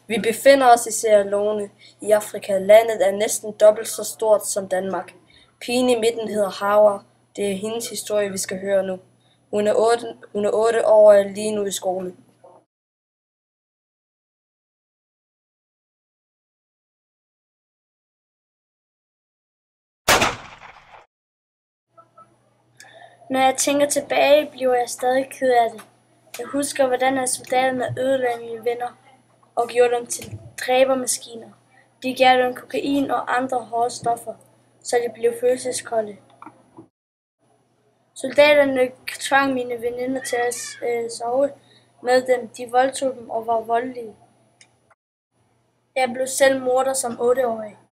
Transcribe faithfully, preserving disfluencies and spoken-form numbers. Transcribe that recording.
Vi befinder os i Sierra Leone i Afrika. Landet er næsten dobbelt så stort som Danmark. Pigen i midten hedder Hawa. Det er hendes historie, vi skal høre nu. Hun er otte, hun er otte år og er lige nu i skole. Når jeg tænker tilbage, bliver jeg stadig ked af det. Jeg husker, hvordan soldaterne ødelagde mine venner og gjorde dem til dræbermaskiner. De gav dem kokain og andre hårde stoffer, så de blev følelseskolde. Soldaterne tvang mine veninder til at øh, sove med dem. De voldtog dem og var voldelige. Jeg blev selv morder som otteårig.